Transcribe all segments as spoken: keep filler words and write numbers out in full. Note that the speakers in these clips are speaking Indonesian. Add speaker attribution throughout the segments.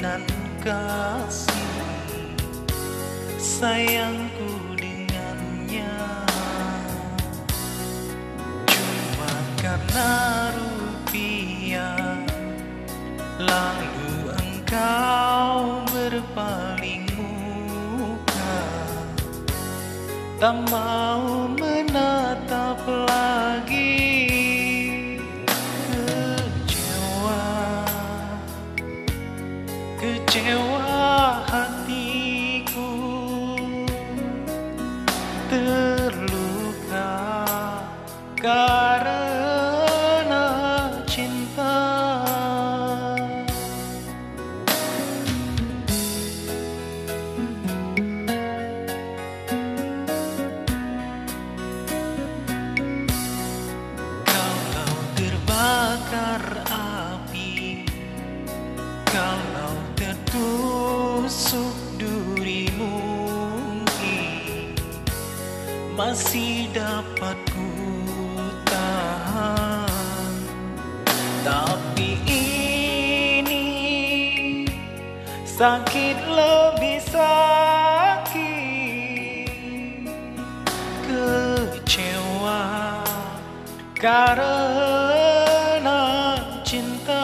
Speaker 1: nan kasih sayangku dengannya, cuma karena rupiah lalu engkau berpaling muka, tak mau menatap lagi. Kecewa hatiku, terluka karena cinta. Kalau terbakar api, kalau tertusuk duri, mungkin masih dapat ku tahan. Tapi ini sakit lebih sakit, kecewa karena cinta.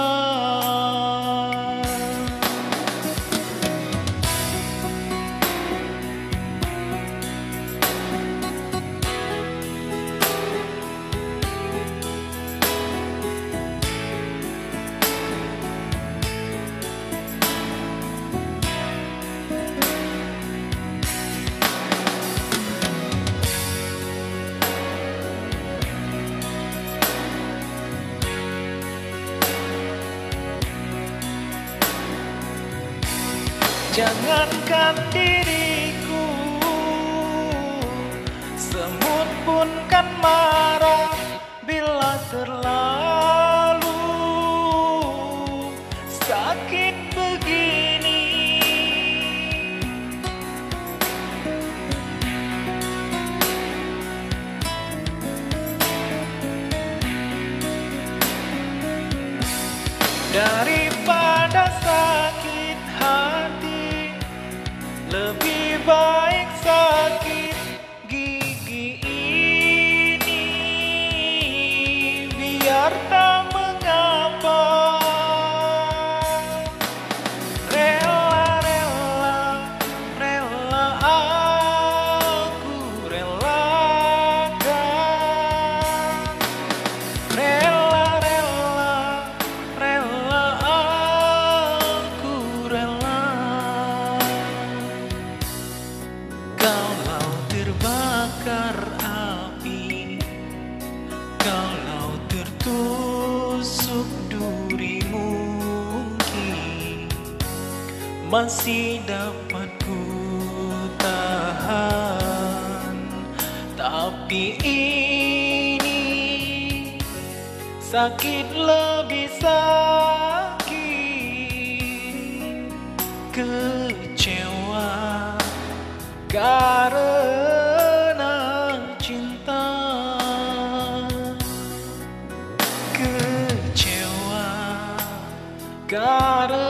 Speaker 1: Jangankan diriku, semut pun kan marah bila terlalu sakit begini. Daripada sakit hati, lebih baik sakit gigi ini. Biar tak mengapa, rela-rela, rela aku relakan. Rela-rela, rela aku rela. Kalau terbakar api, kalau tertusuk duri, mungkin masih dapat ku tahan. Tapi ini sakit lebih sakit, kecewa karena cinta. Kecewa karena